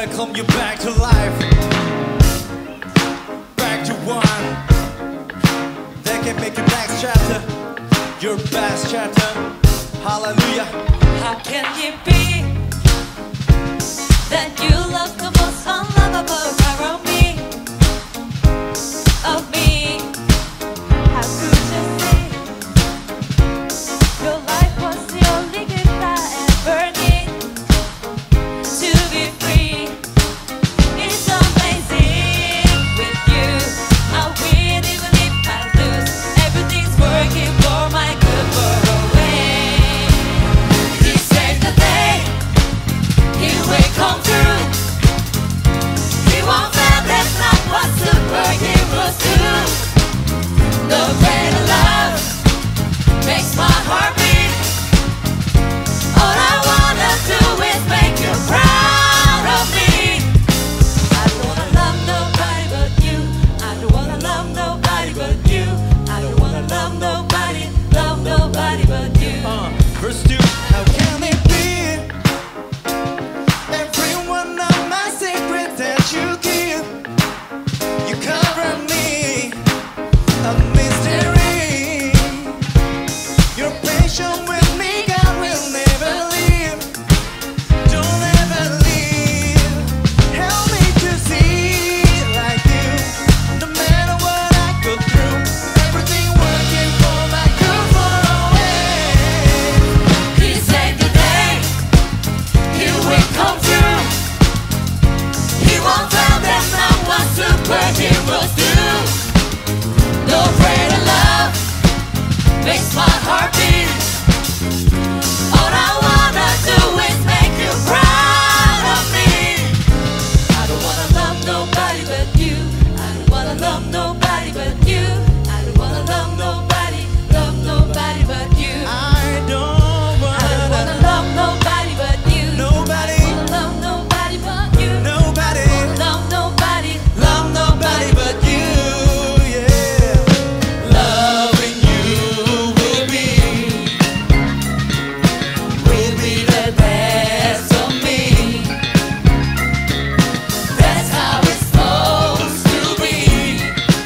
welcome you back to life, back to one that can make your next chapter your best chapter. Hallelujah. How can it be that you love the most unlovable part of me? Of me? How could you see your life was the only gift I ever need to be free? It's amazing with you. I win even if I lose. Everything's working for my good for a way. He saved the day. He will come through. He won't fail. That's not what superheroes do. The greater love makes my heart beat. All I wanna do is make you proud of me. I don't wanna love nobody but you. I don't wanna love nobody but you. I don't wanna love nobody but you. Verse 2. How can it be? Every one of my secrets that you give, you cover me, a mystery. You're patient with me, God will never leave. Don't ever leave. Help me to see like you. No matter what I go through, everything working for my good for a way. He saved the day. He will come through. He won't fail. That's not what superheroes do. No greater love makes my heart beat. All I wanna do is make you proud of me. I don't wanna love nobody but you. I don't wanna love nobody but you. I don't wanna love nobody but you. I don't I don't wanna wanna love nobody but you. nobody, I don't wanna love nobody but you. nobody, Love nobody but you. Yeah, loving you will be the best of me. That's how it's supposed to be.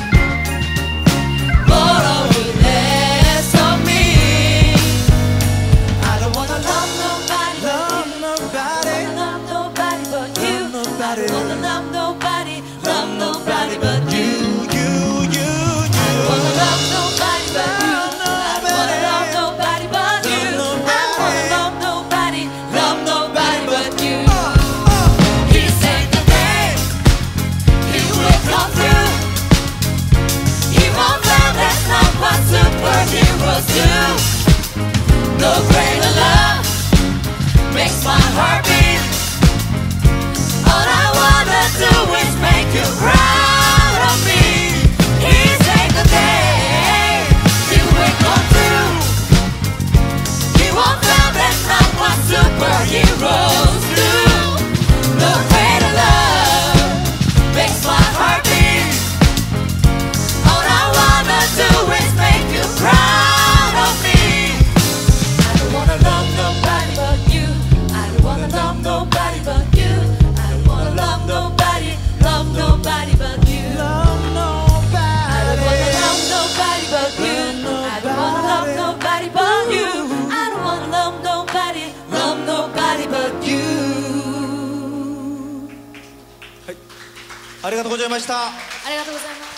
More or less of me. I don't wanna love nobody but you. love nobody, Love nobody but you. Love nobody. I don't wanna love nobody but you. you. I don't wanna love nobody but you. I don't wanna love nobody but you. I don't wanna love nobody but you. He saved the day. He will come through. He won't fail. That's not what superheroes do. No greater love makes my heart beat. All I wanna do is make you proud of me. He saved the day. He will come through. He won't fail. That's not what superheroes do. No greater love makes my heart beat. All I wanna do is make you proud of me. I don't wanna love nobody but you. I don't wanna love nobody but you. I don't wanna love nobody but you. Love nobody. I don't wanna love nobody but you. I don't wanna love nobody but you. I don't wanna love nobody but you. ありがとうございました。 ありがとうございます。